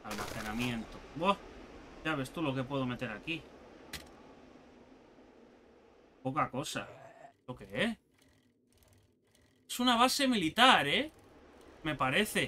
Almacenamiento. ¡Buah! Ya ves tú lo que puedo meter aquí. Poca cosa. ¿Lo que es? Es una base militar, ¿eh? Me parece.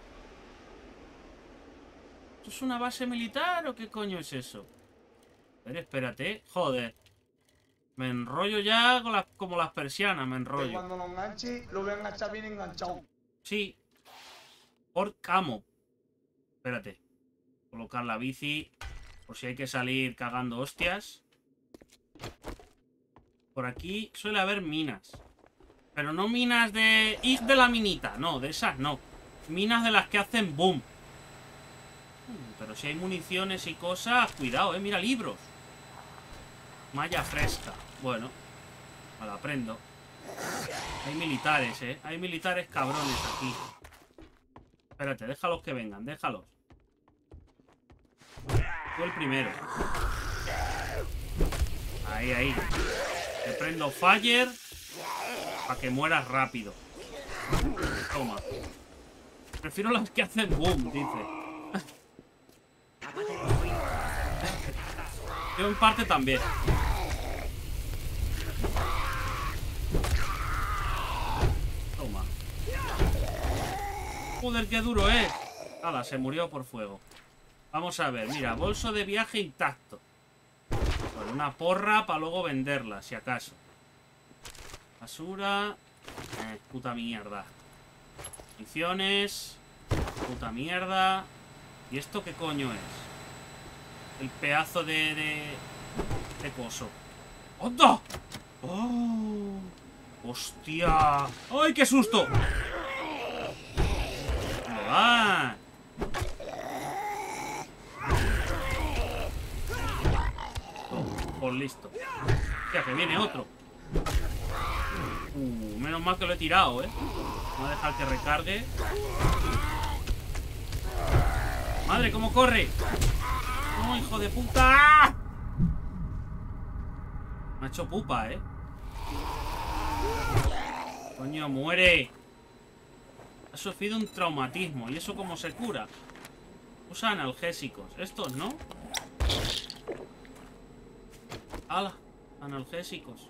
¿Esto es una base militar o qué coño es eso? A ver, espérate. Joder. Me enrollo ya con como las persianas, me enrollo. Cuando lo enganche, lo voy a enganchar bien enganchado. Sí. Por camo. Espérate. Colocar la bici. Por si hay que salir cagando hostias. Por aquí suele haber minas. Pero no minas de... Ir de la minita. No, de esas no. Minas de las que hacen boom. Pero si hay municiones y cosas... Cuidado, mira, libros. Malla fresca. Bueno. Me la aprendo. Hay militares, Hay militares cabrones aquí. Espérate, déjalos que vengan, déjalos. Tú el primero. Ahí, ahí. Te prendo fire para que mueras rápido. Toma. Prefiero las que hacen boom, dice. Yo en parte también. Toma. Joder, qué duro es. Hala, se murió por fuego. Vamos a ver, mira, bolso de viaje intacto. Bueno, una porra para luego venderla, si acaso. Basura. Puta mierda. Municiones. Puta mierda. ¿Y esto qué coño es? El pedazo de coso. ¡Onda! ¡Oh! ¡Hostia! ¡Ay, qué susto! ¿Dónde va? Pues listo. Hostia, que viene otro. Menos mal que lo he tirado, Voy a dejar que recargue. ¡Madre, cómo corre! ¡No, hijo de puta! Me ha hecho pupa, Coño, muere. Ha sufrido un traumatismo. ¿Y eso cómo se cura? Usa analgésicos. Estos, ¿no? ¡Hala! Analgésicos.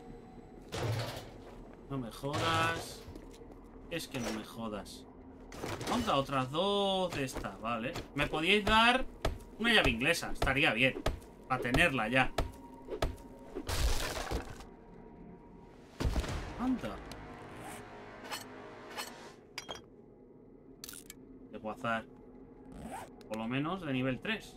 No me jodas. Es que no me jodas. ¿Dónde otras dos de estas? Vale. Me podíais dar una llave inglesa. Estaría bien. Para tenerla ya. Anda. De guazar. Por lo menos de nivel 3.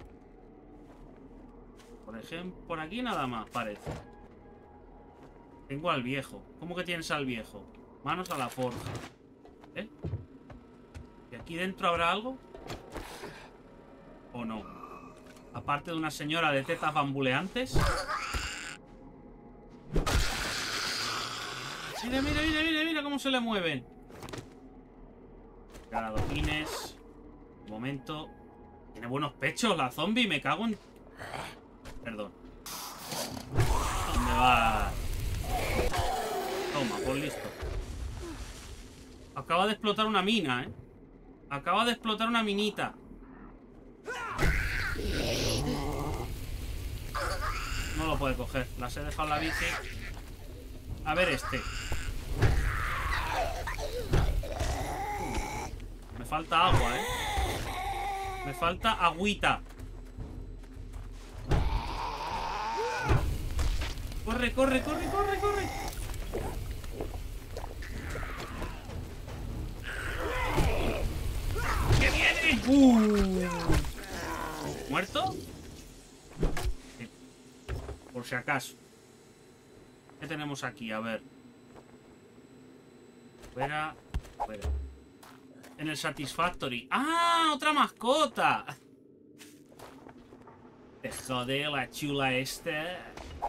Por ejemplo, por aquí nada más parece. Tengo al viejo. ¿Cómo que tienes al viejo? Manos a la forja. ¿Y aquí dentro habrá algo? ¿O no? Aparte de una señora de tetas bambuleantes. Mira, mira, mira, mira, mira cómo se le mueven. Adoquines. Un momento. Tiene buenos pechos la zombie. Me cago en... Perdón. ¿Dónde va? Toma, pues listo. Acaba de explotar una mina, Acaba de explotar una minita. No lo puede coger. Las he dejado en la bici. A ver este. Me falta agua, Me falta agüita. Corre, corre, corre, corre, corre. ¡Que viene! ¿Muerto? Sí. Por si acaso. ¿Qué tenemos aquí? A ver. Fuera. Fuera. En el Satisfactory. ¡Ah! ¡Otra mascota! Te jode la chula esta.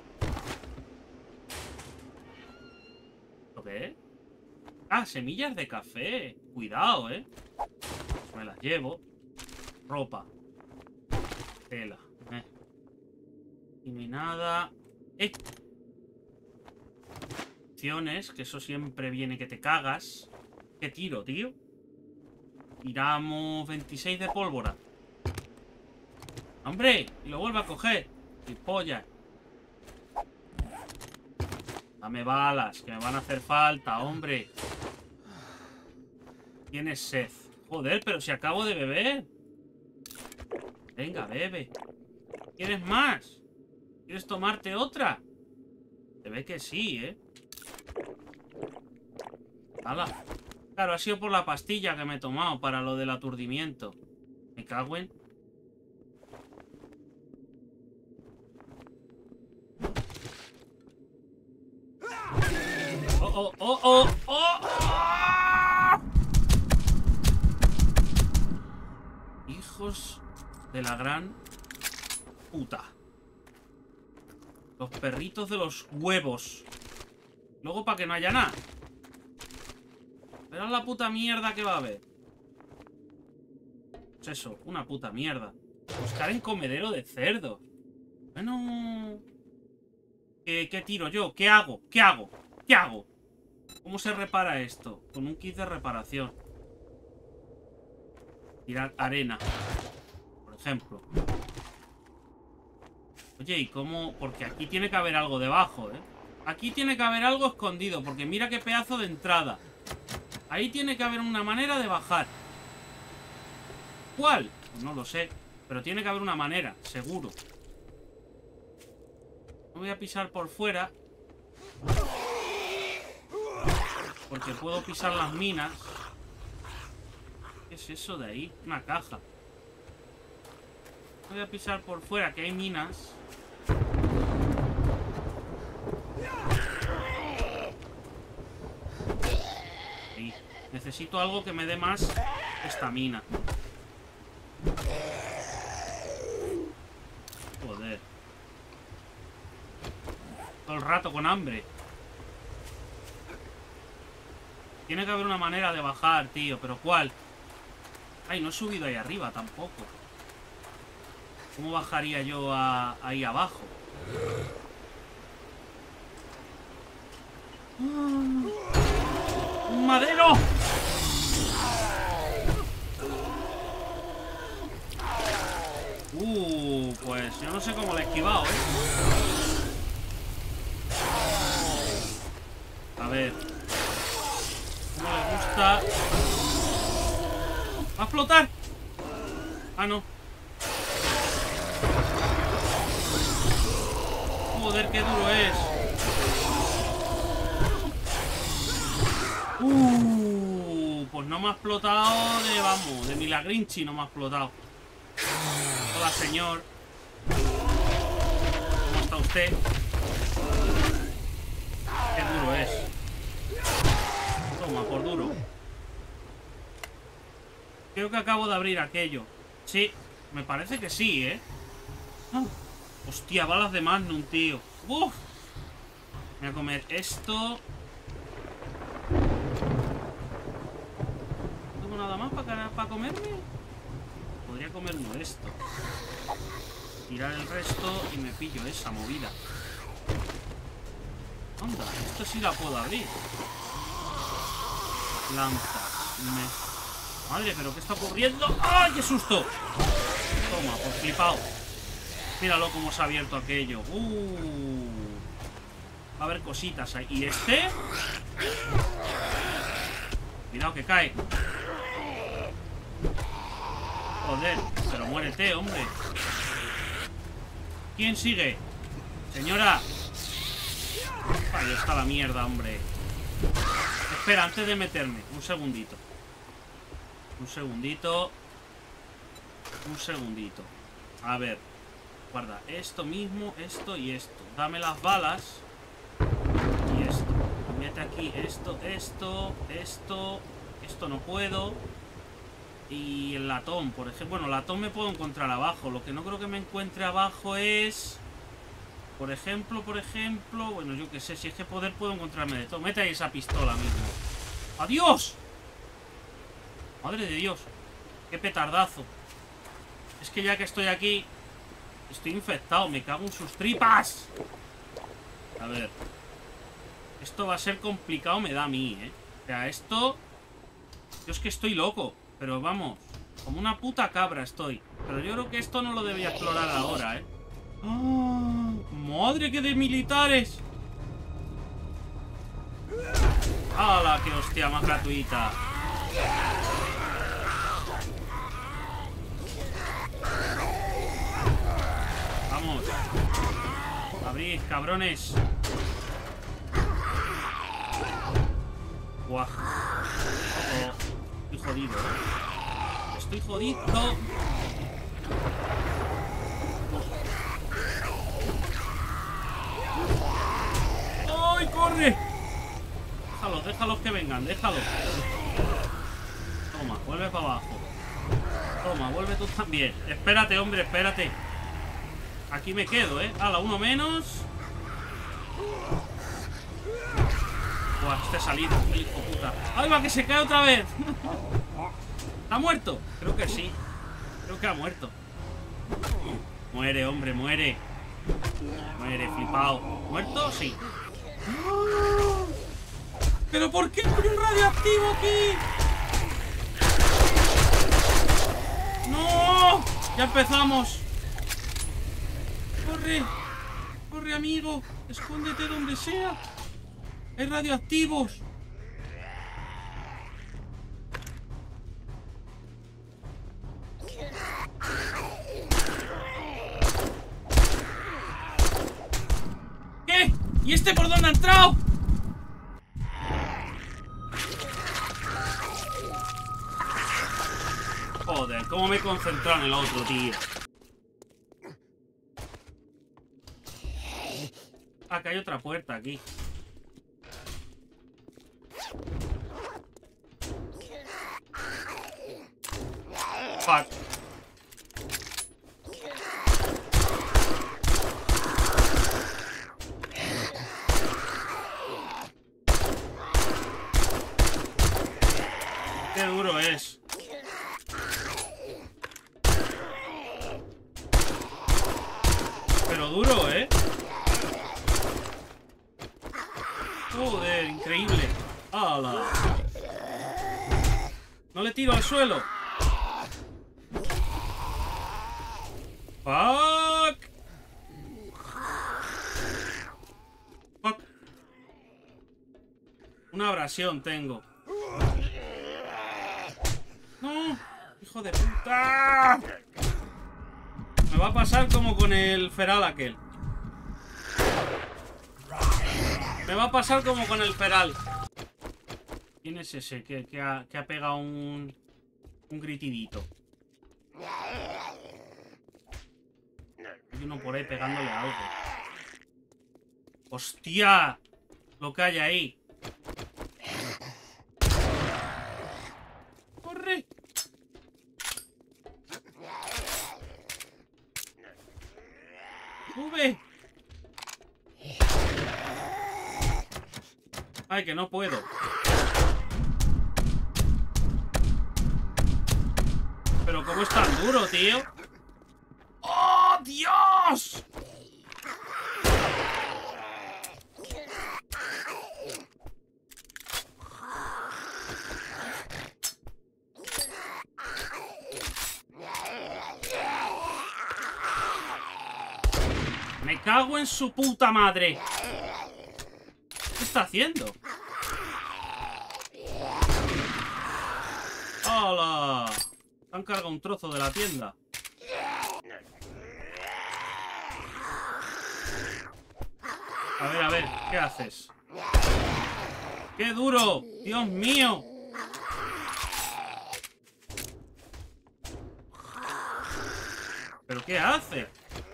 ¿Lo qué es? Ah, semillas de café. Cuidado, Me las llevo. Ropa. Tela. Y ni nada. Acciones, que eso siempre viene que te cagas. ¿Qué tiro, tío? Tiramos 26 de pólvora. ¡Hombre! Y lo vuelve a coger. ¡Y polla! Dame balas, que me van a hacer falta, hombre. Tienes sed. Joder, pero si acabo de beber. Venga, bebe. ¿Quieres más? ¿Quieres tomarte otra? Se ve que sí, ¿eh? ¡Hala! Claro, ha sido por la pastilla que me he tomado para lo del aturdimiento. Me cago en... ¡Oh, oh, oh, oh! ¡Oh! ¡Oh! Hijos de la gran puta. Los perritos de los huevos. Luego para que no haya nada. Verás la puta mierda que va a haber. Pues eso, una puta mierda. Buscar en comedero de cerdos. Bueno... ¿Qué tiro yo? ¿Qué hago? ¿Qué hago? ¿Qué hago? ¿Cómo se repara esto? Con un kit de reparación. Tirar arena, por ejemplo. Oye, ¿y cómo? Porque aquí tiene que haber algo debajo, ¿eh? Aquí tiene que haber algo escondido, porque mira qué pedazo de entrada. Ahí tiene que haber una manera de bajar. ¿Cuál? Pues no lo sé, pero tiene que haber una manera, seguro. No voy a pisar por fuera, porque puedo pisar las minas. ¿Qué es eso de ahí? Una caja. Voy a pisar por fuera, que hay minas. Ahí. Necesito algo que me dé más estamina. Joder. Todo el rato con hambre. Tiene que haber una manera de bajar, tío. ¿Pero cuál? Ay, no he subido ahí arriba tampoco. ¿Cómo bajaría yo ahí abajo? ¡Un madero! Pues yo no sé cómo le he esquivado, ¿eh? A ver. ¿Cómo le gusta? ¿Va a explotar? Ah, no. Joder, qué duro es. Pues no me ha explotado de, vamos, de milagrinchi no me ha explotado. Hola, señor. ¿Cómo está usted? Qué duro es. Toma, por duro. Creo que acabo de abrir aquello. Sí, me parece que sí, ¿eh? Hostia, balas de Magnum, tío. ¡Uf! Voy a comer esto. ¿No tengo nada más para comerme? Podría comerme esto. Tirar el resto y me pillo esa movida. Anda, esto sí la puedo abrir. Plantas. Madre, ¿pero qué está ocurriendo? ¡Ay, qué susto! Toma, por flipado. Míralo cómo se ha abierto aquello. Va a haber cositas ahí. ¿Y este? Cuidado que cae. Joder, pero muérete, hombre. ¿Quién sigue? Señora. Ahí está la mierda, hombre. Espera, antes de meterme. Un segundito. Un segundito. Un segundito. A ver. Guarda, esto mismo, esto y esto. Dame las balas. Y esto. Mete aquí esto, esto, esto. Esto no puedo. Y el latón, por ejemplo. Bueno, el latón me puedo encontrar abajo. Lo que no creo que me encuentre abajo es... Por ejemplo, bueno, yo qué sé, si es que poder puedo encontrarme de todo. Mete ahí esa pistola mismo. ¡Adiós! Madre de Dios. ¡Qué petardazo! Es que ya que estoy aquí, estoy infectado. Me cago en sus tripas. A ver. Esto va a ser complicado, me da a mí, ¿eh? O sea, esto... Yo es que estoy loco. Pero vamos. Como una puta cabra estoy. Pero yo creo que esto no lo debía explorar ahora, ¿eh? ¡Ah! ¡Madre que de militares! ¡Hala! ¡Qué hostia más gratuita! ¡Vamos! ¡Abrid, cabrones! ¡Guau! Estoy jodido, ¿eh? ¡Estoy jodido! ¡Ay, corre! Déjalos que vengan, déjalos. Toma, vuelve para abajo. Toma, vuelve tú también. Espérate, hombre, espérate. Aquí me quedo, Hala, uno menos. Buah, este salido, hijo puta. ¡Ay, va, que se cae otra vez! ¿Ha muerto? Creo que sí. Creo que ha muerto. Muere, hombre, muere. Muere, flipado. ¿Muerto? Sí. ¿Pero por qué hay un radioactivo aquí? ¡No! Ya empezamos. ¡Corre! ¡Corre, amigo! ¡Escóndete donde sea! ¡Hay radioactivos! ¿Qué? ¿Y este por dónde ha entrado? Joder, cómo me he concentrado en el otro, tío. Acá hay otra puerta, aquí. Fuck. Qué duro es. Pero duro, ¿eh? Joder, increíble. ¡Hala! No le tiro al suelo. ¡Fuck! ¡Fuck! Una abrasión tengo. ¡No! ¡Hijo de puta! Me va a pasar como con el feral aquel. Me va a pasar como con el feral. ¿Quién es ese que ha pegado un gritidito? Hay uno por ahí pegándole a algo. ¡Hostia! Lo que hay ahí. ¡Corre! ¡Sube! Ay, que no puedo. Pero cómo es tan duro, tío. ¡Oh, Dios! Me cago en su puta madre. ¿Qué está haciendo? ¡Hala! Han cargado un trozo de la tienda. A ver, ¿qué haces? ¡Qué duro! ¡Dios mío! ¿Pero qué hace?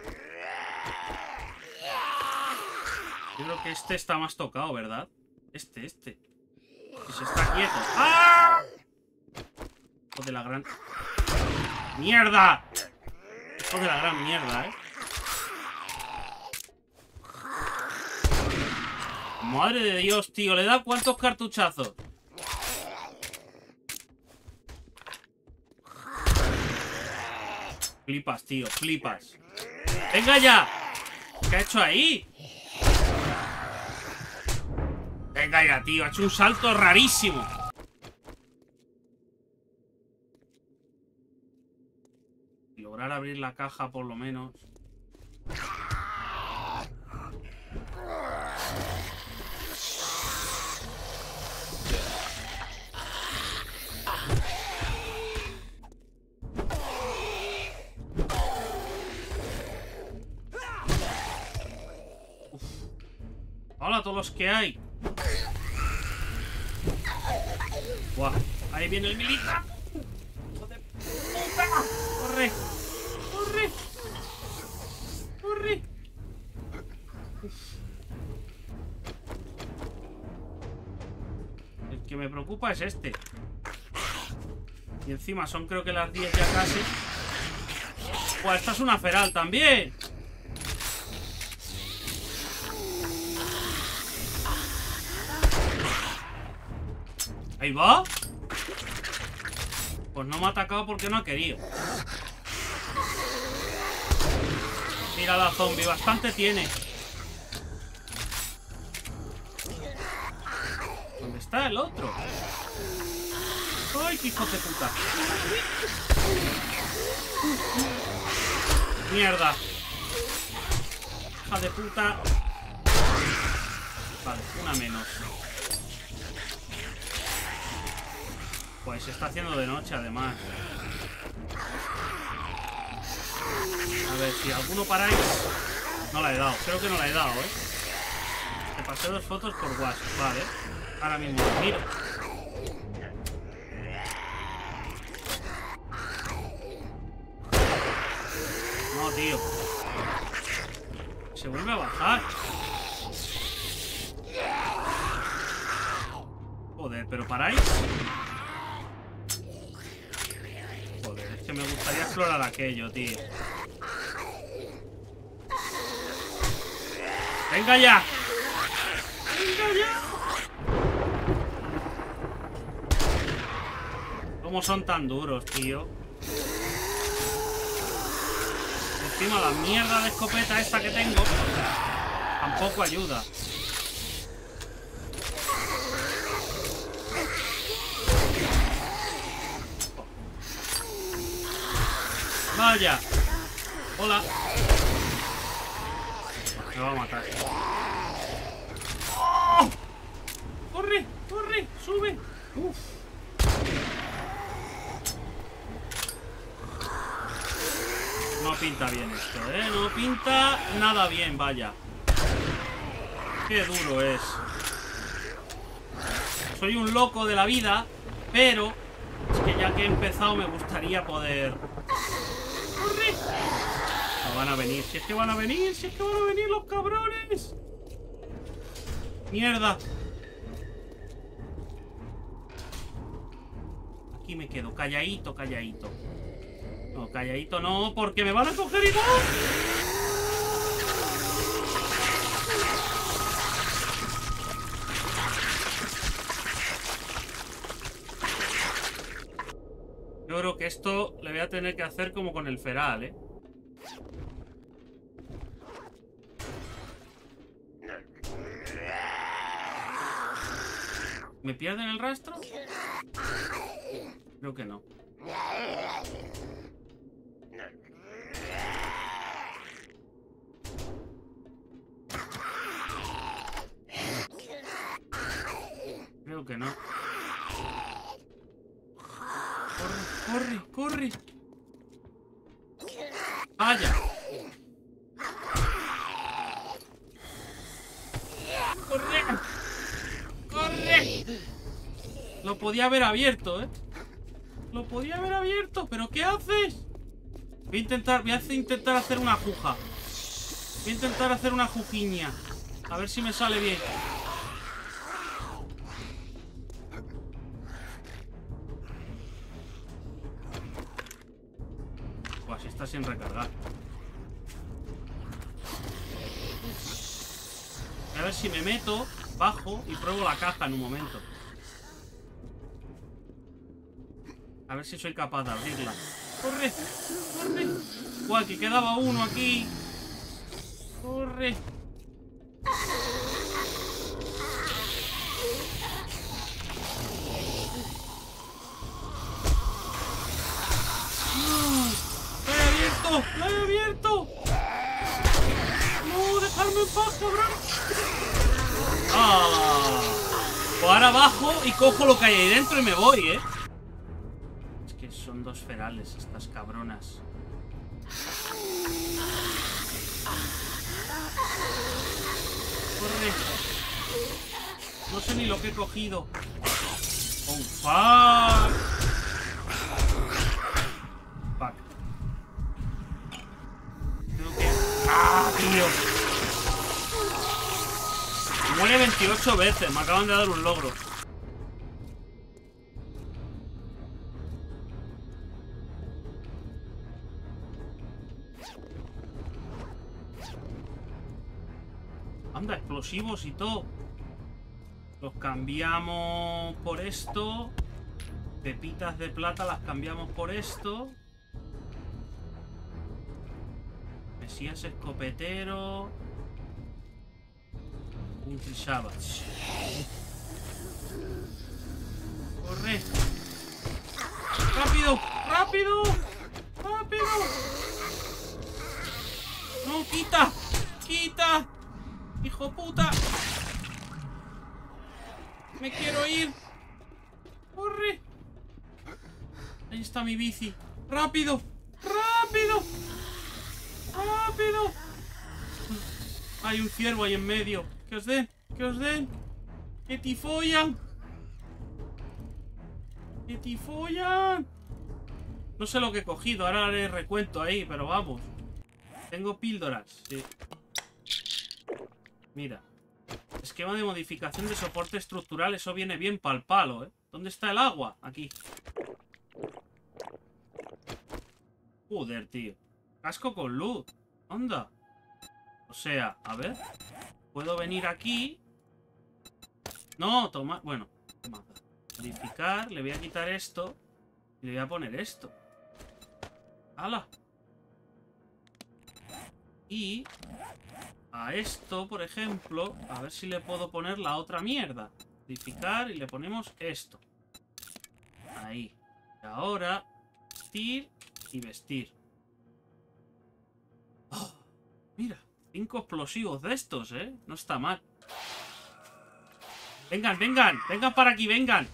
Yo creo que este está más tocado, ¿verdad? Este. Si se está quieto. ¡Ah! Hijo de la gran... ¡Mierda! Hijo de la gran mierda, ¿eh? Madre de Dios, tío. ¿Le da cuántos cartuchazos? Flipas, tío. Flipas. ¡Venga ya! ¿Qué ha hecho ahí? Venga ya, tío. Ha hecho un salto rarísimo. lograr abrir la caja por lo menos. Uf. Hola a todos los que hay. Buah, ahí viene el militar. ¡Hijo de puta! ¡Corre! ¡Corre! ¡Corre! Uf. El que me preocupa es este. Y encima son creo que las 10 ya casi. Buah, esta es una feral también. Ahí va. Pues no me ha atacado porque no ha querido. Mira la zombie, bastante tiene. ¿Dónde está el otro? ¡Ay, qué hijo de puta! ¡Mierda! ¡Hija de puta! Vale, una menos. Pues se está haciendo de noche, además. A ver, si alguno paráis... No la he dado, creo que no la he dado, ¿eh? Te pasé 2 fotos por WhatsApp, vale. Ahora mismo lo miro. No, tío. Se vuelve a bajar. Joder, ¿pero paráis? Que me gustaría explorar aquello, tío. ¡Venga ya! ¡Venga ya! ¿Cómo son tan duros, tío? Encima la mierda de escopeta esta que tengo tampoco ayuda. Vaya. Hola. Me va a matar. ¡Oh! ¡Corre! ¡Corre! ¡Sube! ¡Uf! No pinta bien esto, ¿eh? No pinta nada bien, vaya. Qué duro es. Soy un loco de la vida, pero es que ya que he empezado me gustaría poder... ¡Corre! No van a venir, si es que van a venir, si es que van a venir los cabrones. ¡Mierda! Aquí me quedo, calladito, calladito. No, calladito no, porque me van a coger igual. Yo creo que esto le voy a tener que hacer como con el feral, ¿eh? ¿Me pierden el rastro? Creo que no. Creo que no. Corre, corre, corre. Vaya. Corre. Corre. Lo podía haber abierto, ¿eh? Lo podía haber abierto, pero ¿qué haces? Voy a intentar hacer una juja. Voy a intentar hacer una jujiña. A ver si me sale bien. Pues así está sin recargar. A ver si me meto, bajo y pruebo la caja en un momento. A ver si soy capaz de abrirla. ¡Corre! ¡Corre! ¡Guau! Que quedaba uno aquí. ¡Corre! ¡Estoy abierto! abierto! ¡La he abierto! ¡No! ¡Dejarme en paz, cabrón! ¡Ah! Pues ahora bajo y cojo lo que hay ahí dentro y me voy, ¿eh? Es que son dos ferales estas cabronas. Corre. No sé ni lo que he cogido. ¡Oh, fuck! Fuck. Creo que... ¡Ah, tío! Muere 28 veces. Me acaban de dar un logro. Anda, explosivos y todo. Los cambiamos por esto. Pepitas de plata las cambiamos por esto. Mesías escopetero. Un Savage. ¡Corre! ¡Rápido! ¡Rápido! ¡Rápido! ¡No, quita! ¡Quita! ¡Hijo puta! ¡Me quiero ir! ¡Corre! Ahí está mi bici. ¡Rápido! ¡Rápido! ¡Rápido! Hay un ciervo ahí en medio. ¡Que os den! ¡Que os den! ¡Que tifollan! ¡Que tifollan! No sé lo que he cogido. Ahora haré recuento ahí, pero vamos. Tengo píldoras. Sí. Mira. Esquema de modificación de soporte estructural. Eso viene bien para el palo, ¿eh? ¿Dónde está el agua? Aquí. Joder, tío. Casco con luz. Anda. O sea, a ver. Puedo venir aquí. No, toma. Bueno, toma. Modificar. Le voy a quitar esto. Y le voy a poner esto. ¡Hala! Y a esto, por ejemplo, a ver si le puedo poner la otra mierda. Modificar y le ponemos esto. Ahí. Y ahora, vestir y vestir. Oh, mira, 5 explosivos de estos, ¿eh? No está mal. Vengan, vengan, vengan para aquí, vengan.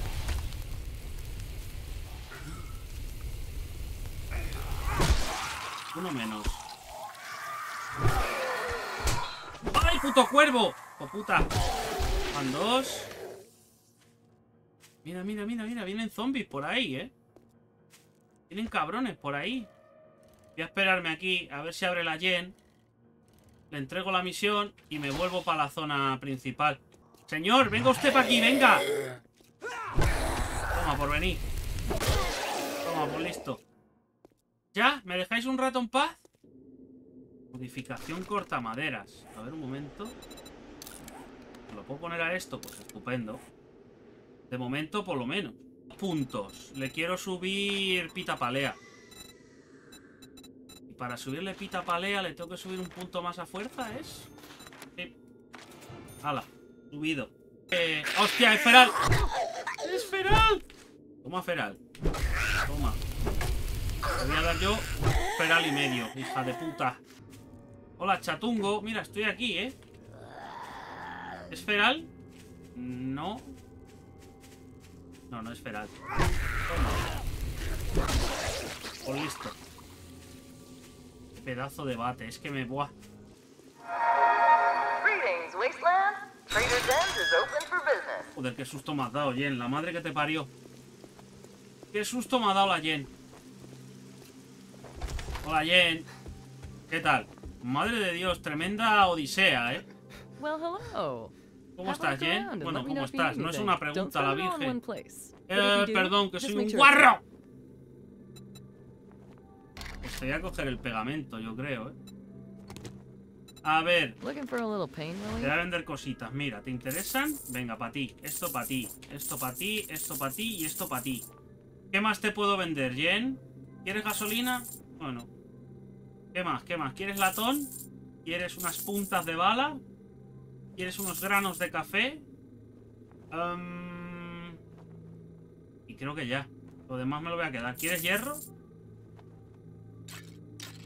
Uno menos. ¡Ay, puto cuervo! ¡Oh, puta! Van dos. Mira, mira, mira, mira. Vienen zombies por ahí, ¿eh? Vienen cabrones por ahí. Voy a esperarme aquí a ver si abre la Jen. Le entrego la misión y me vuelvo para la zona principal. Señor, venga usted para aquí, venga. Toma, por venir. Toma, por listo. ¿Ya? ¿Me dejáis un rato en paz? Modificación cortamaderas. A ver, un momento. ¿Lo puedo poner a esto? Pues estupendo. De momento, por lo menos. Puntos. Le quiero subir pita palea. Y para subirle pita palea le tengo que subir un punto más a fuerza, ¿es? Sí. ¡Hala! Subido. ¡Hostia, es feral! ¡Es feral! Toma, feral. Toma. Le voy a dar yo feral y medio, hija de puta. Hola, chatungo. Mira, estoy aquí, ¿eh? ¿Es feral? No. No, no es feral. Toma. Pues listo. Qué pedazo de bate. Es que me... Buah. Joder, qué susto me has dado, Jen. La madre que te parió. Qué susto me ha dado la Jen. Hola, Jen. ¿Qué tal? Madre de Dios, tremenda odisea, ¿eh? ¿Cómo estás, Jen? Bueno, ¿cómo estás? No es una pregunta, la Virgen. Perdón, que soy un guarro. Pues te voy a coger el pegamento, yo creo, ¿eh? A ver. Te voy a vender cositas. Mira, ¿te interesan? Venga, para ti. Esto para ti. Esto para ti. Esto para ti. Y esto para ti. ¿Qué más te puedo vender, Jen? ¿Quieres gasolina? Bueno. ¿Qué más? ¿Qué más? ¿Quieres latón? ¿Quieres unas puntas de bala? ¿Quieres unos granos de café? Y creo que ya. Lo demás me lo voy a quedar. ¿Quieres hierro?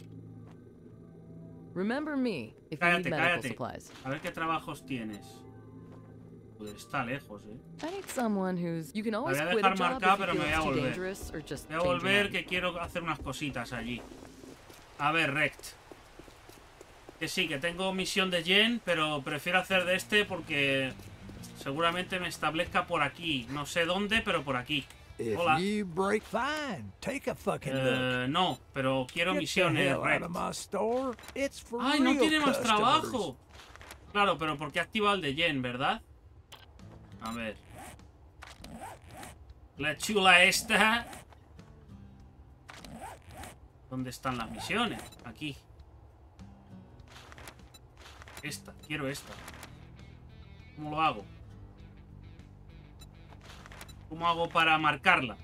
Remember me if you need Cállate, medical cállate. supplies. A ver qué trabajos tienes. Pues está lejos, I need someone who's. You can La always voy a quit a dejar job marcada, if you pero feel me voy a it's too volver. dangerous or just Voy a change your volver, mind. que quiero hacer unas cositas allí. A ver, Rect. Que sí, que tengo misión de Jen, pero prefiero hacer de este porque seguramente me establezca por aquí. No sé dónde, pero por aquí. If Hola. you break, fine. Take a fucking look. No, pero quiero Get the misiones, hell out Rect. of my store. It's for ¡Ay, no real tiene más customers. trabajo! Claro, pero porque he activado el de Jen, ¿verdad? A ver. La chula esta. ¿Dónde están las misiones? Aquí. Esta, quiero esta. ¿Cómo lo hago? ¿Cómo hago para marcarla?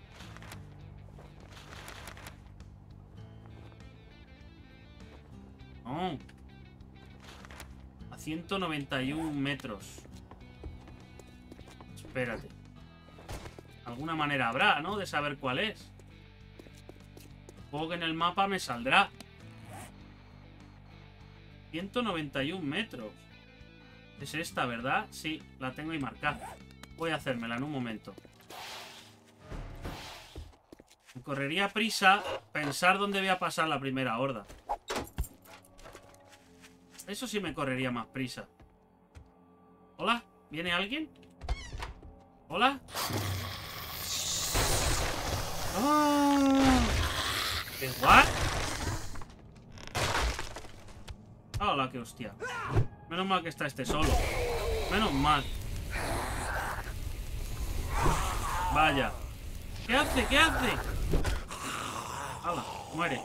Oh. A 191 metros. Espérate. Alguna manera habrá, ¿no? De saber cuál es. Supongo que en el mapa me saldrá. 191 metros. Es esta, ¿verdad? Sí, la tengo ahí marcada. Voy a hacérmela en un momento. Me correría prisa pensar dónde voy a pasar la primera horda. Eso sí me correría más prisa. ¿Hola? ¿Viene alguien? ¿Hola? ¡Oh! ¿Qué what? ¡Hola, qué hostia! Menos mal que está este solo. Menos mal. Vaya. ¿Qué hace? ¿Qué hace? ¡Hala! Muere.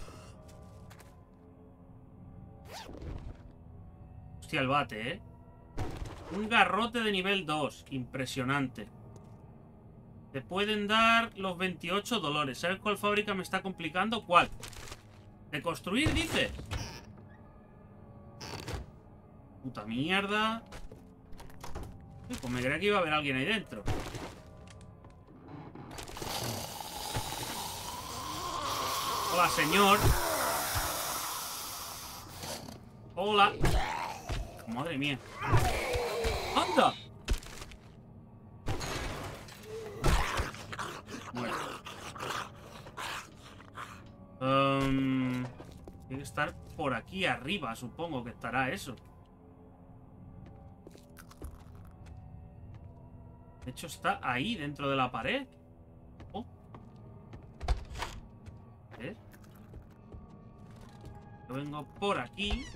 Hostia, el bate, ¿eh? Un garrote de nivel 2. Impresionante. Te pueden dar los 28 dolores. ¿Sabes cuál fábrica me está complicando? ¿Cuál? ¿De construir, dices? Puta mierda. Pues me creía que iba a haber alguien ahí dentro. Hola, señor. Hola. Madre mía. ¡Anda! Bueno. Tiene que estar por aquí arriba, supongo que estará eso. De hecho, está ahí, dentro de la pared. Oh. ¿Ves? Yo vengo por aquí.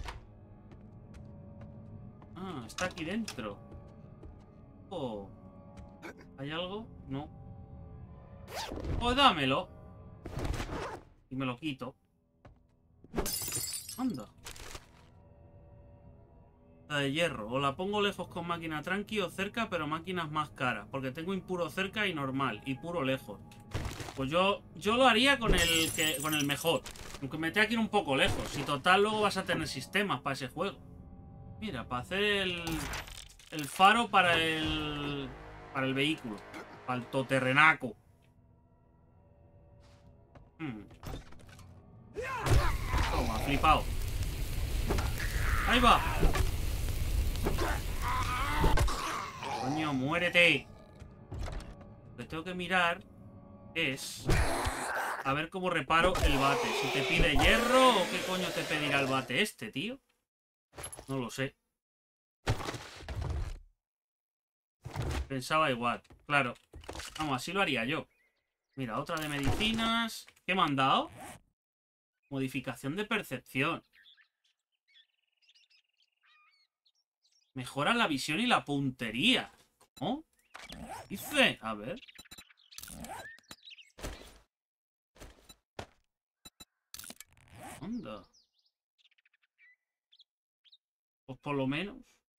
Ah, está aquí dentro. Oh. ¿Hay algo? No. Pues dámelo. Y me lo quito. Anda. La de hierro. O la pongo lejos con máquina tranqui o cerca, pero máquinas más caras. Porque tengo impuro cerca y normal. Y puro lejos. Pues yo lo haría con el mejor. Aunque me tenga que ir un poco lejos. Y total, luego vas a tener sistemas para ese juego. Mira, para hacer el faro para el vehículo. Para el todoterrenaco. Toma, flipado. Ahí va. Coño, muérete. Lo que tengo que mirar es a ver cómo reparo el bate. Si te pide hierro o qué coño te pedirá el bate este, tío. No lo sé. Pensaba igual, claro. Vamos, así lo haría yo. Mira, otra de medicinas. ¿Qué me han dado? Modificación de percepción. Mejora la visión y la puntería. ¿Cómo? Dice, a ver. Anda. Pues por lo menos.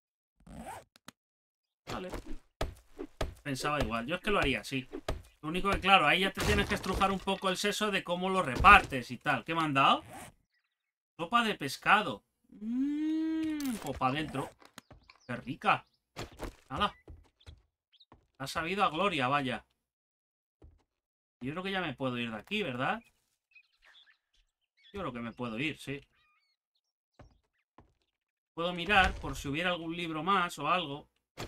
Vale. Pensaba igual. Yo es que lo haría así. Lo único que, claro, ahí ya te tienes que estrujar un poco el seso de cómo lo repartes y tal. ¿Qué me han dado? Sopa de pescado. Pues para adentro. ¡Qué rica! Nada. Ha sabido a gloria, vaya. Yo creo que ya me puedo ir de aquí, ¿verdad? Yo creo que me puedo ir, sí. Puedo mirar por si hubiera algún libro más o algo.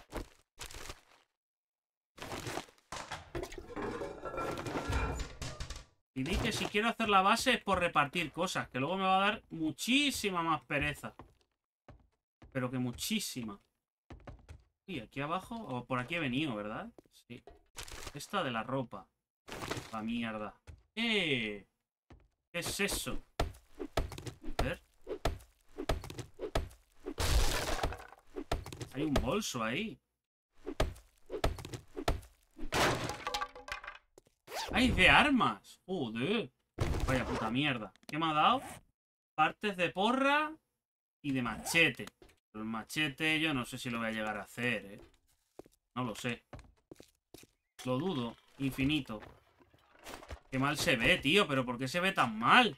Y di que si quiero hacer la base es por repartir cosas, que luego me va a dar muchísima más pereza. Pero que muchísima. Y aquí abajo, o por aquí he venido, ¿verdad? Sí. Esta de la ropa. La mierda. ¿Qué es eso? A ver. Hay un bolso ahí. ¡Ay, de armas! ¡Joder! Vaya puta mierda. ¿Qué me ha dado? Partes de porra y de machete. Pero el machete yo no sé si lo voy a llegar a hacer, ¿eh? No lo sé. Lo dudo. Infinito. Qué mal se ve, tío. ¿Pero por qué se ve tan mal?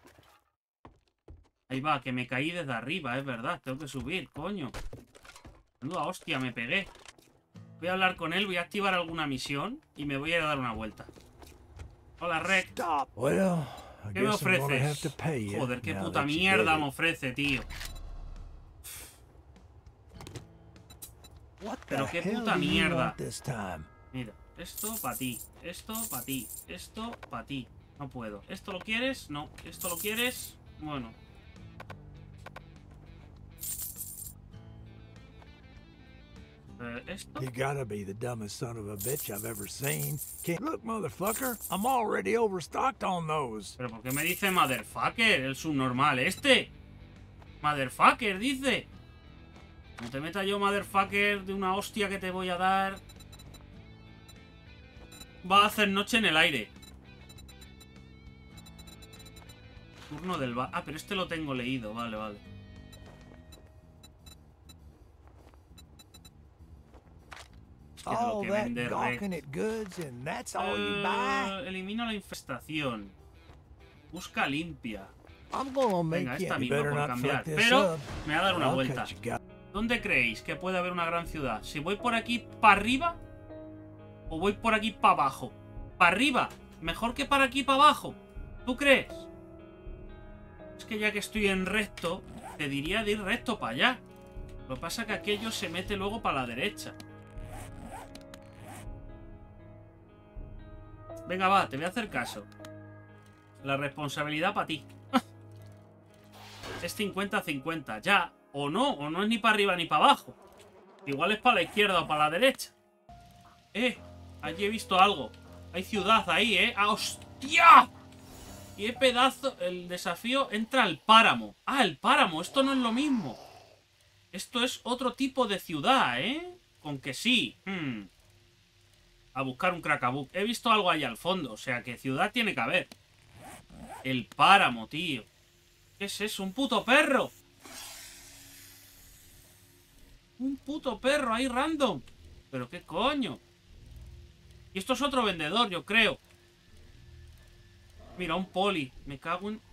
Ahí va, que me caí desde arriba, es verdad. Tengo que subir, coño. Menuda hostia, me pegué. Voy a hablar con él, voy a activar alguna misión y me voy a ir a dar una vuelta. Hola, Rec. ¿Qué me ofreces? Joder, qué puta mierda me ofrece, tío. Pero qué puta mierda. Mira, esto para ti, esto para ti, esto para ti. No puedo. ¿Esto lo quieres? No. ¿Esto lo quieres? Bueno. ¿Esto? You gotta be the dumbest son of a bitch I've ever seen. Look, motherfucker, I'm already overstocked on those. ¿Pero por qué me dice motherfucker? El subnormal este. Motherfucker, dice. No te meta yo, motherfucker, de una hostia que te voy a dar. Va a hacer noche en el aire. Turno del bar. Ah, pero este lo tengo leído. Vale, vale. Es que de lo que vende elimina la infestación. Busca limpia. Venga, esta misma por cambiar. Pero me va a dar una vuelta. ¿Dónde creéis que puede haber una gran ciudad? ¿Si voy por aquí para arriba o voy por aquí para abajo? ¿Para arriba? Mejor que para aquí para abajo. ¿Tú crees? Es que ya que estoy en recto, te diría de ir recto para allá. Lo que pasa es que aquello se mete luego para la derecha. Venga, va, te voy a hacer caso. La responsabilidad para ti. Es 50-50, ya. O no es ni para arriba ni para abajo. Igual es para la izquierda o para la derecha. Allí he visto algo. Hay ciudad ahí, ¡Ah, hostia! Y he pedazo... El desafío entra al páramo. Ah, el páramo, esto no es lo mismo. Esto es otro tipo de ciudad, Con que sí. A buscar un cracabook. He visto algo ahí al fondo, o sea que ciudad tiene que haber. El páramo, tío. ¿Qué es eso? ¿Un puto perro? Un puto perro ahí random. ¿Pero qué coño? Y esto es otro vendedor, yo creo. Mira, un poli. Me cago en...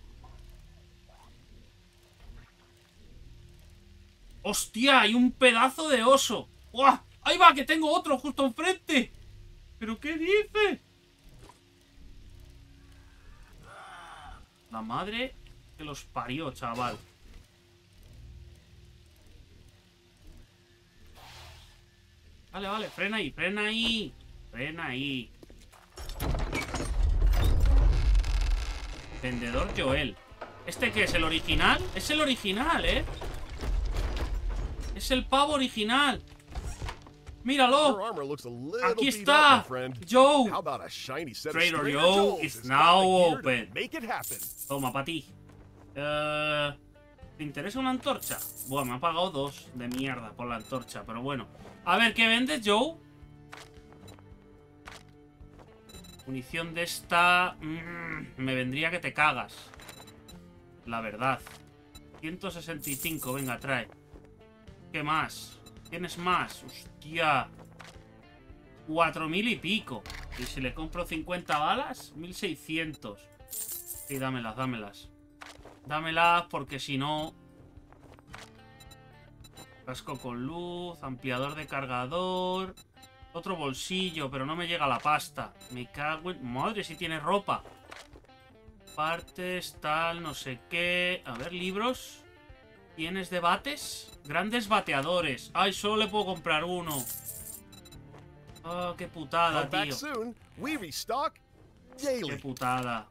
¡Hostia! Hay un pedazo de oso. ¡Uah! ¡Ahí va! ¡Que tengo otro justo enfrente! ¿Pero qué dice? La madre que los parió, chaval. Vale, vale, frena ahí, frena ahí. Frena ahí. Vendedor Joel. ¿Este qué es? ¿El original? Es el original, Es el pavo original. ¡Míralo! ¡Aquí está! ¡Joe! Trader Joe is now open. Toma, para ti. ¿Te interesa una antorcha? Bueno, me ha pagado 2 de mierda por la antorcha, pero bueno. A ver, ¿qué vendes, Joe? Munición de esta... me vendría que te cagas. La verdad. 165, venga, trae. ¿Qué más? ¿Tienes más? Hostia. 4000 y pico. ¿Y si le compro 50 balas? 1600. Sí, dámelas, dámelas. Dámelas porque si no... Casco con luz, ampliador de cargador... Otro bolsillo, pero no me llega la pasta. Me cago en... Madre, si tiene ropa. Partes, tal, no sé qué... A ver, libros... ¿Tienes de bates? Grandes bateadores. Ay, solo le puedo comprar uno. Oh, qué putada, Come back tío. soon. We restock Qué daily. putada.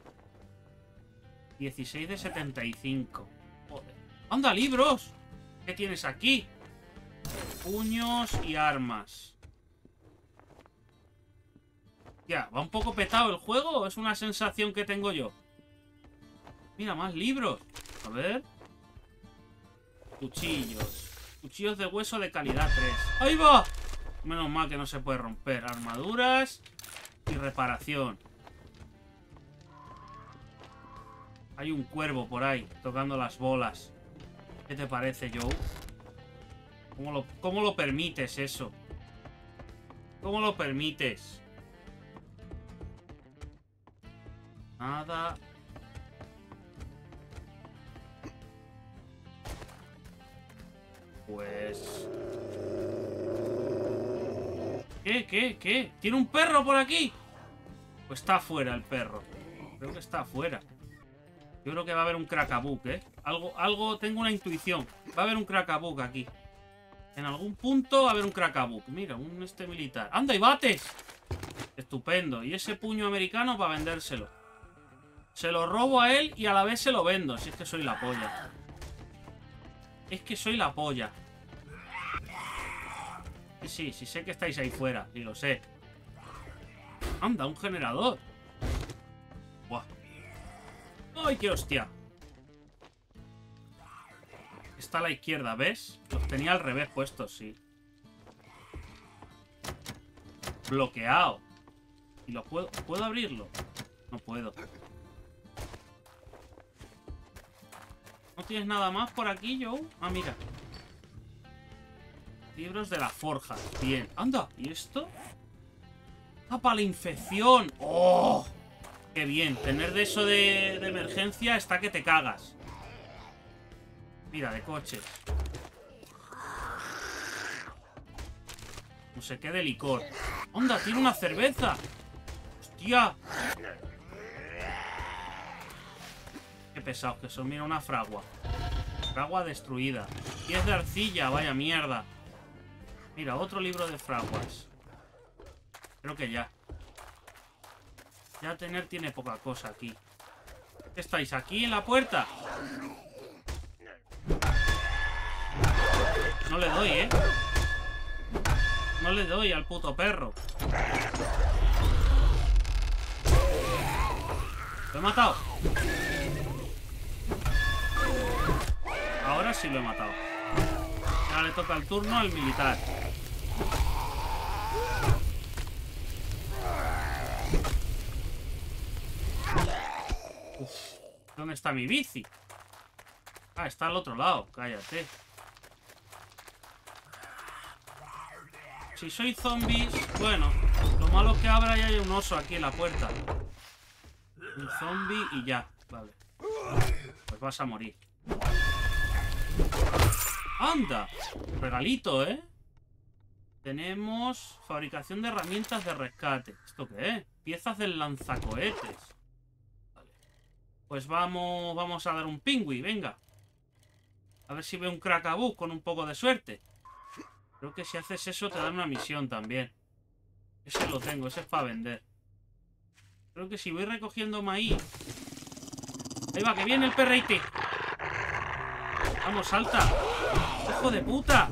16 de 75. Joder. ¡Anda, libros! ¿Qué tienes aquí? Puños y armas. Ya, ¿va un poco petado el juego o es una sensación que tengo yo? Mira, más libros. A ver. Cuchillos. Cuchillos de hueso de calidad 3. ¡Ahí va! Menos mal que no se puede romper. Armaduras y reparación. Hay un cuervo por ahí, tocando las bolas. ¿Qué te parece, Joe? ¿Cómo lo permites eso? ¿Cómo lo permites? Nada. Pues... ¿Qué? ¿Tiene un perro por aquí? Pues está afuera el perro. Creo que está afuera. Yo creo que va a haber un cracabook, ¿eh? Algo, tengo una intuición. Va a haber un cracabook aquí. En algún punto va a haber un cracabook. Mira, un militar. ¡Anda, y bates! Estupendo. Y ese puño americano para vendérselo. Se lo robo a él y a la vez se lo vendo. Si es que soy la polla. Es que soy la polla. Sí, sé que estáis ahí fuera. Y lo sé. Anda, un generador. Buah. ¡Ay, qué hostia! Está a la izquierda, ¿ves? Los tenía al revés puestos, sí. Bloqueado. ¿Y lo puedo abrirlo? No puedo. ¿No tienes nada más por aquí, Joe? Ah, mira. Libros de la forja. Bien. ¡Anda! ¿Y esto? ¡Ah, para la infección! ¡Oh! ¡Qué bien! Tener de eso de emergencia está que te cagas. Mira, de coches. No sé qué de licor. ¡Onda! ¡Tiene una cerveza! ¡Hostia! Qué pesados que son. Mira, una fragua. Fragua destruida. Pies de arcilla. Vaya mierda. Mira, otro libro de fraguas. Creo que ya. Ya tener tiene poca cosa aquí. ¿Qué estáis? ¿Aquí en la puerta? No le doy, ¿eh? No le doy al puto perro. ¿Lo he matado? Ahora sí lo he matado. Ahora le toca el turno al militar. Uf, ¿dónde está mi bici? Ah, está al otro lado. Cállate. Si soy zombies... Bueno, lo malo es que ahora ya hay un oso aquí en la puerta. Un zombie y ya. Vale. Pues vas a morir. ¡Anda! Regalito, ¿eh? Tenemos fabricación de herramientas de rescate. ¿Esto qué es? Piezas del lanzacohetes. Vale. Pues vamos a dar un pingüi, venga. A ver si veo un cracabook con un poco de suerte. Creo que si haces eso te dan una misión también. Ese lo tengo, ese es para vender. Creo que si voy recogiendo maíz... Ahí va, que viene el perreite. Vamos, salta. ¡Hijo de puta!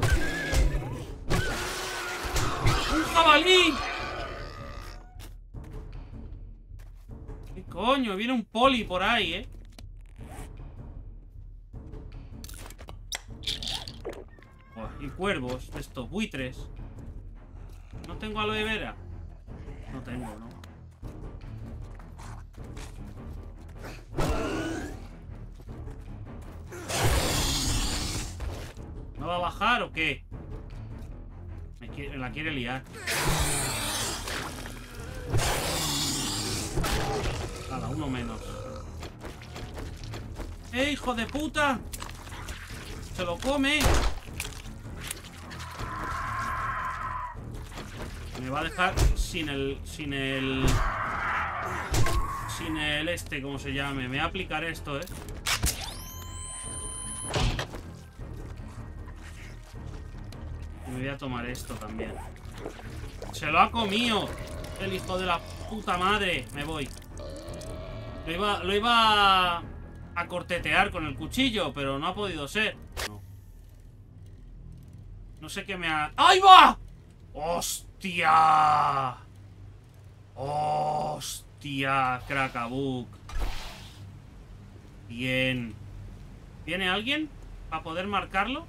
¡Un jabalí! ¿Qué coño? Viene un poli por ahí, ¿eh? Buah, y cuervos de estos buitres. ¿No tengo aloe vera? No tengo, ¿no? ¿No va a bajar o qué? Me la quiere liar. Nada, uno menos. ¡Eh, hijo de puta! ¡Se lo come! Me va a dejar sin el ¿cómo se llame? Me voy a aplicar esto, ¿eh? Me voy a tomar esto también. ¡Se lo ha comido! El hijo de la puta madre. Me voy. Lo iba a cortetear con el cuchillo, pero no ha podido ser. No. No sé qué me ha... ¡Ahí va! ¡Hostia! ¡Hostia! Cracabook. Bien. ¿Viene alguien para poder marcarlo?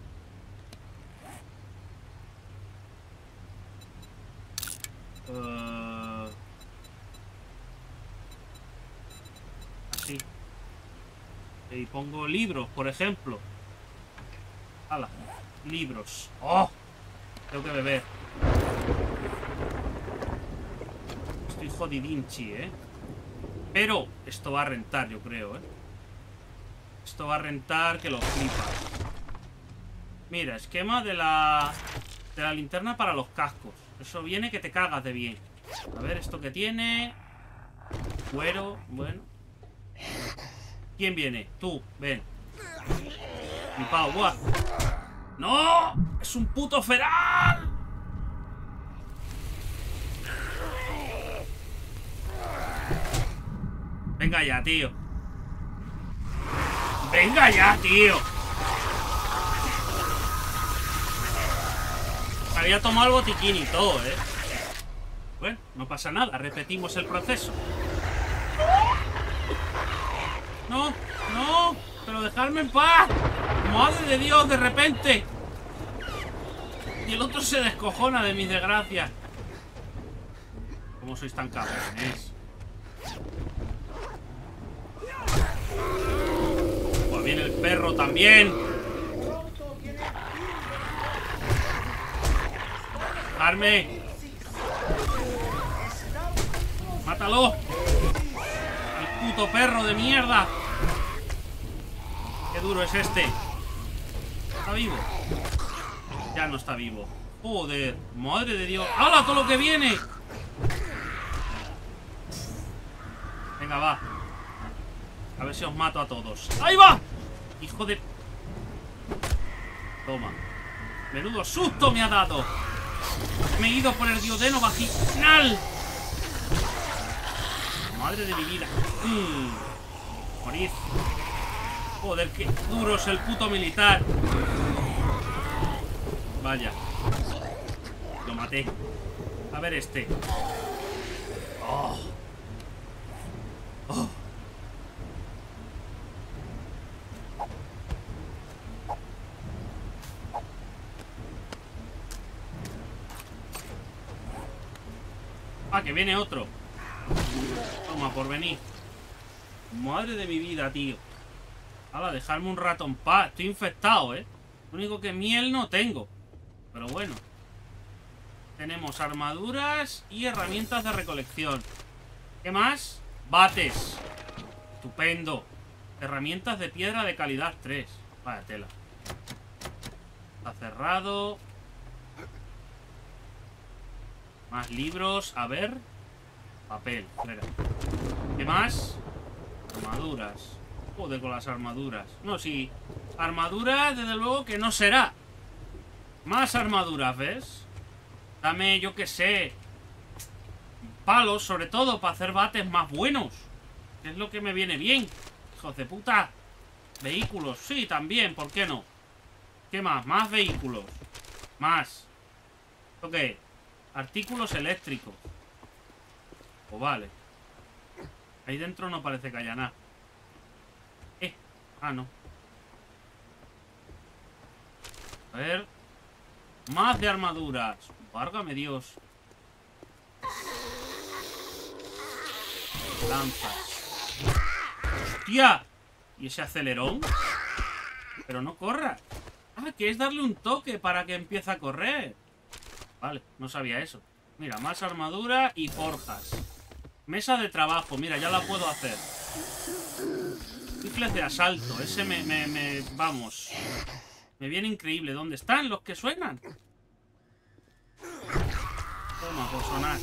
Así. Y pongo libros, por ejemplo. ¡Hala! Libros. ¡Oh! Tengo que beber. Estoy jodidinchi, ¿eh? Pero esto va a rentar, yo creo, ¿eh? Esto va a rentar que lo flipas. Mira, esquema de la linterna para los cascos. Eso viene que te cagas de bien. A ver, esto que tiene. Cuero, bueno. ¿Quién viene? Tú, ven. Mi pavo, buah. ¡No! ¡Es un puto feral! Venga ya, tío. Venga ya, tío. Había tomado el botiquín y todo, ¿eh? Bueno, no pasa nada. Repetimos el proceso. No, no. Pero dejadme en paz. Madre de Dios, de repente. Y el otro se descojona de mis desgracias. ¿Cómo sois tan cabrones? Pues viene el perro también. Dejadme. ¡Mátalo! ¡El puto perro de mierda! ¡Qué duro es este! ¿Está vivo? Ya no está vivo. ¡Joder! ¡Madre de Dios! ¡Hala todo lo que viene! Venga, va. A ver si os mato a todos. ¡Ahí va! ¡Hijo de... Toma. Menudo susto me ha dado. Me he ido por el diodeno vaginal. Madre de mi vida. Morid. Joder, qué duro es el puto militar. Vaya. Lo maté. A ver este. Oh. Oh. Ah, que viene otro. Toma, por venir. Madre de mi vida, tío. Hala, dejarme un rato en paz. Estoy infectado, ¿eh? Lo único que miel no tengo. Pero bueno. Tenemos armaduras y herramientas de recolección. ¿Qué más? Bates. Estupendo. Herramientas de piedra de calidad 3. Vaya tela. Está cerrado. Más libros. A ver. Papel. Espera. ¿Qué más? Armaduras. Joder con las armaduras. No, sí. Armaduras, desde luego que no será. Más armaduras, ¿ves? Dame, yo qué sé, palos, sobre todo, para hacer bates más buenos. Que es lo que me viene bien. Hijos de puta. Vehículos, sí, también, ¿por qué no? ¿Qué más? Más vehículos. Más. ¿Esto qué? Artículos eléctricos. Pues vale. Ahí dentro no parece que haya nada. Ah, no. A ver. Más de armaduras. Válgame Dios. Lanzas. ¡Hostia! ¿Y ese acelerón? Pero no corra. Ah, que es darle un toque para que empiece a correr. Vale, no sabía eso. Mira, más armadura y forjas. Mesa de trabajo, mira, ya la puedo hacer. Rifles de asalto, ese vamos. Me viene increíble. ¿Dónde están los que suenan? Toma, por sonar.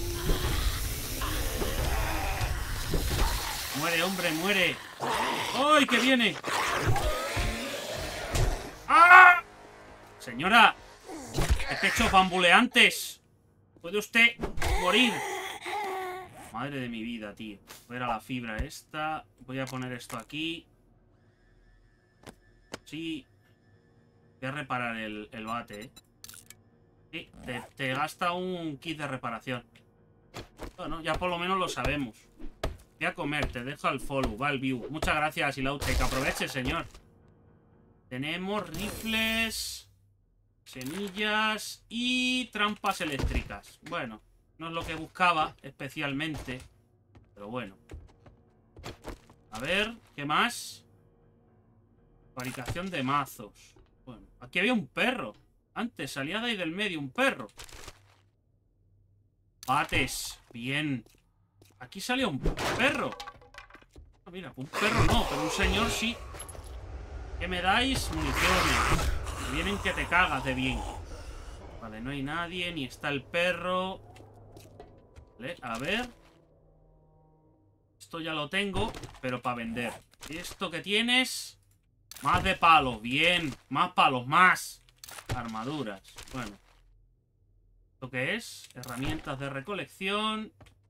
Muere, hombre, muere. ¡Ay, que viene! ¡Ah! Señora, Techos bambuleantes. ¿Puede usted morir? Madre de mi vida, tío. Voy a ir a la fibra esta. Voy a poner esto aquí. Sí. Voy a reparar el bate, ¿eh? Sí, te gasta un kit de reparación. Bueno, ya por lo menos lo sabemos. Voy a comer, te dejo el follow, va el view. Muchas gracias, Ilauche. Que aproveche, señor. Tenemos rifles, semillas y trampas eléctricas. Bueno, no es lo que buscaba especialmente, pero bueno. A ver, ¿qué más? Fabricación de mazos. Bueno, aquí había un perro. Antes salía de ahí del medio un perro. Bates, bien. Aquí salía un perro. Ah, mira, un perro no, pero un señor sí. ¿Qué me dais? Municiones. Me vienen que te cagas de bien. Vale, no hay nadie, ni está el perro. Vale, a ver. Esto ya lo tengo, pero para vender. ¿Esto que tienes? Más de palos, bien. Más palos, más. Armaduras, bueno. ¿Esto qué es? Herramientas de recolección.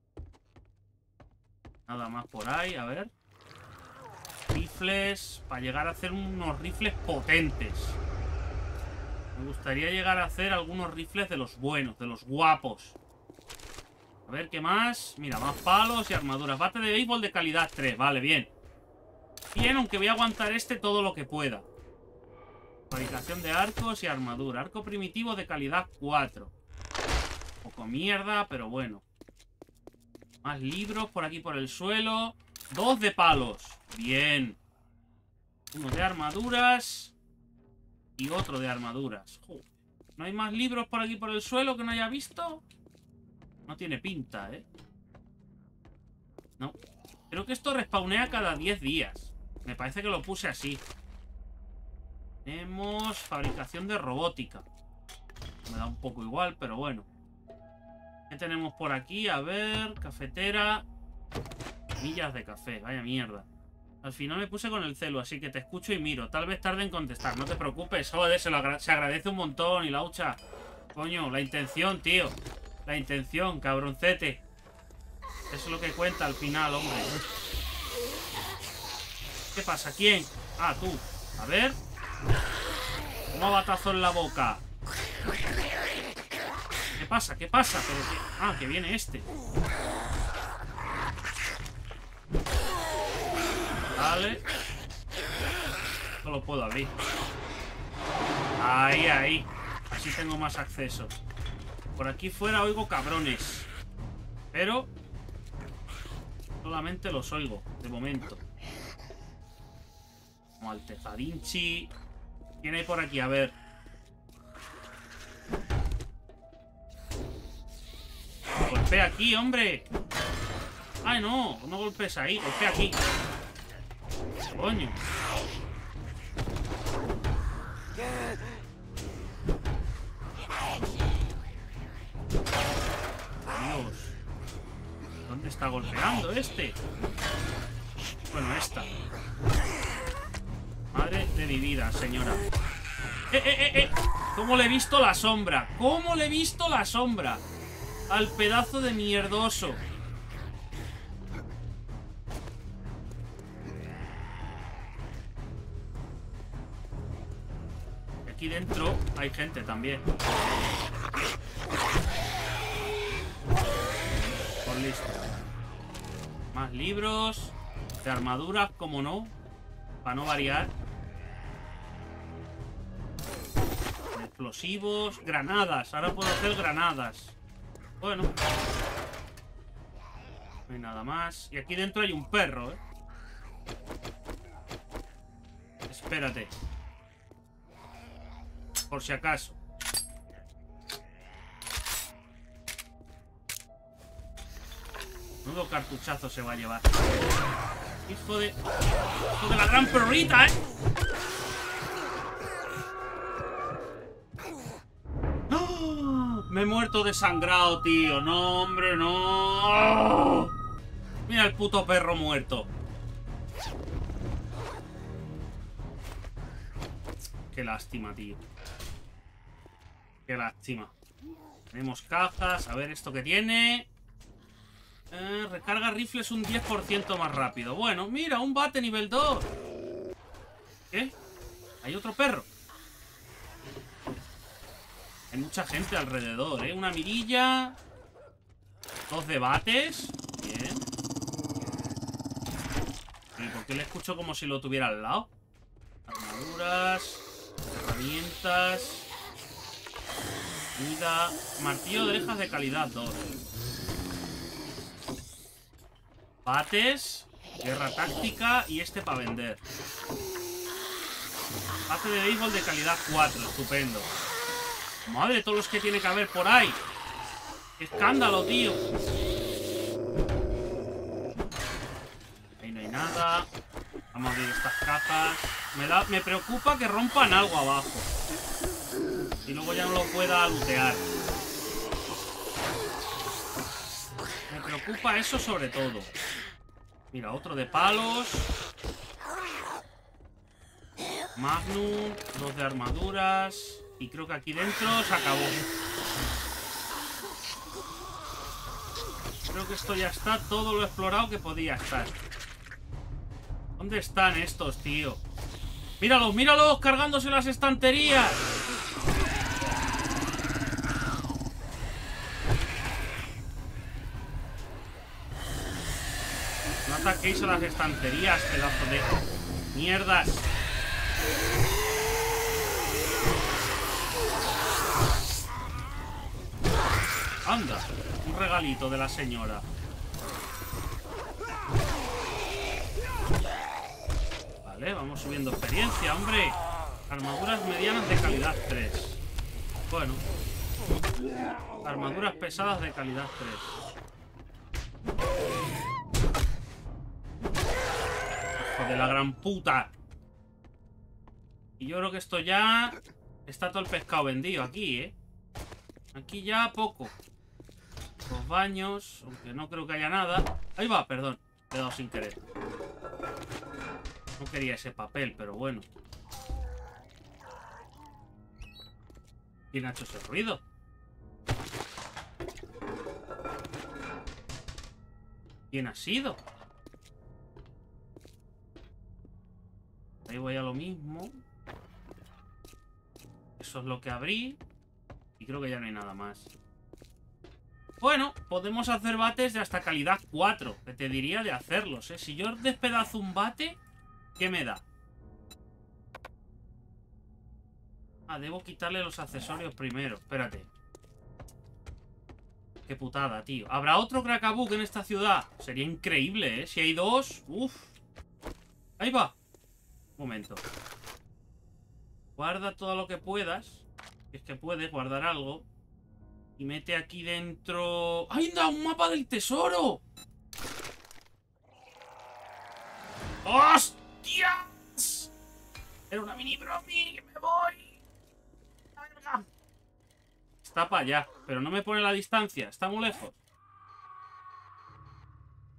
Nada más por ahí, a ver. Rifles. Para llegar a hacer unos rifles potentes. Me gustaría llegar a hacer algunos rifles de los buenos, de los guapos. A ver, ¿qué más? Mira, más palos y armaduras. Bate de béisbol de calidad 3, vale, bien. Bien, aunque voy a aguantar este todo lo que pueda. Fabricación de arcos y armadura. Arco primitivo de calidad 4. Poco mierda, pero bueno. Más libros por aquí por el suelo. 2 de palos. Bien. Uno de armaduras. Y otro de armaduras. Joder. ¿No hay más libros por aquí por el suelo que no haya visto? No tiene pinta, ¿eh? No. Creo que esto respawnea cada 10 días. Me parece que lo puse así. Tenemos fabricación de robótica. Me da un poco igual, pero bueno. ¿Qué tenemos por aquí? A ver, cafetera. Millas de café, vaya mierda. Al final me puse con el celu, así que te escucho y miro. Tal vez tarde en contestar, no te preocupes. Joder, se agradece un montón. Y la hucha. Coño, la intención, tío. La intención, cabroncete. Eso es lo que cuenta al final, hombre. ¿Qué pasa? ¿Quién? Ah, tú. A ver. Toma batazo en la boca. ¿Qué pasa? ¿Qué pasa? ¿Pero qué? Ah, que viene este. Vale. No lo puedo abrir. Ahí, ahí. Así tengo más acceso. Por aquí fuera oigo cabrones. Pero solamente los oigo, de momento. Como al tejadinchi. ¿Quién hay por aquí? A ver. Golpea aquí, hombre. Ay, no. No golpes ahí. Golpea aquí. Coño. Dios. ¿Dónde está golpeando este? Bueno, esta. Madre de mi vida, señora. ¿Cómo le he visto la sombra? ¿Cómo le he visto la sombra? Al pedazo de mierdoso. Y aquí dentro hay gente también. Pues listo. Más libros. De armaduras, como no. Para no variar. Explosivos. Granadas. Ahora puedo hacer granadas. Bueno. No hay nada más. Y aquí dentro hay un perro, ¿eh? Espérate. Por si acaso. Menudo cartuchazo se va a llevar. Hijo de la gran perrita, ¿eh? ¡Oh! Me he muerto desangrado, tío. No, hombre, no. Mira el puto perro muerto. Qué lástima, tío. Qué lástima. Tenemos cajas. A ver esto que tiene. Recarga rifles un 10% más rápido. Bueno, mira, un bate nivel 2. ¿Qué? Hay otro perro. Hay mucha gente alrededor, ¿eh? Una mirilla. 2 de bates. Bien. ¿Y por qué le escucho como si lo tuviera al lado? Armaduras. Herramientas. Vida. Martillo de orejas de calidad 2. Bates. Guerra táctica. Y este para vender. Bate de béisbol de calidad 4. Estupendo. Madre, todos los que tiene que haber por ahí. ¡Qué escándalo, tío! Ahí no hay nada. Vamos a abrir estas cajas. Me preocupa que rompan algo abajo. Y luego ya no lo pueda lootear. Me preocupa eso sobre todo. Mira, otro de palos. Magnum. 2 de armaduras. Y creo que aquí dentro se acabó. Creo que esto ya está todo lo explorado que podía estar. ¿Dónde están estos, tío? ¡Míralos, míralos! ¡Cargándose las estanterías! No ataquéis a las estanterías, pedazo de mierdas. Anda, un regalito de la señora. Vale, vamos subiendo experiencia, hombre. Armaduras medianas de calidad 3. Bueno. Armaduras pesadas de calidad 3. Hijo de la gran puta. Y yo creo que esto ya... Está todo el pescado vendido aquí, ¿eh? Aquí ya poco. Los baños, aunque no creo que haya nada. Ahí va, perdón. Le he dado sin querer. No quería ese papel, pero bueno. ¿Quién ha hecho ese ruido? ¿Quién ha sido? Ahí voy a lo mismo. Eso es lo que abrí. Y creo que ya no hay nada más. Bueno, podemos hacer bates de hasta calidad 4. Que te diría de hacerlos, ¿eh? Si yo despedazo un bate, ¿qué me da? Ah, debo quitarle los accesorios primero. Espérate. Qué putada, tío. ¿Habrá otro Crackaboo en esta ciudad? Sería increíble, ¿eh? Si hay 2, uff. Ahí va. Un momento. Guarda todo lo que puedas. Si es que puedes guardar algo. Y mete aquí dentro... ¡Ay, da! ¡Un mapa del tesoro! ¡Hostias! Era una mini bromi. ¡Que me voy! Está para allá. Pero no me pone la distancia. Está muy lejos.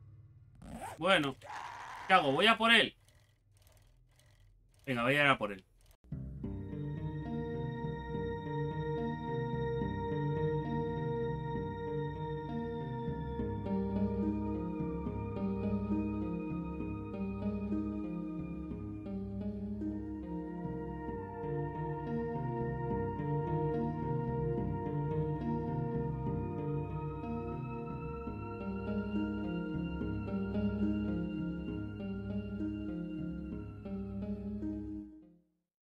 Bueno. ¿Qué hago? ¿Voy a por él? Venga, voy a ir a por él.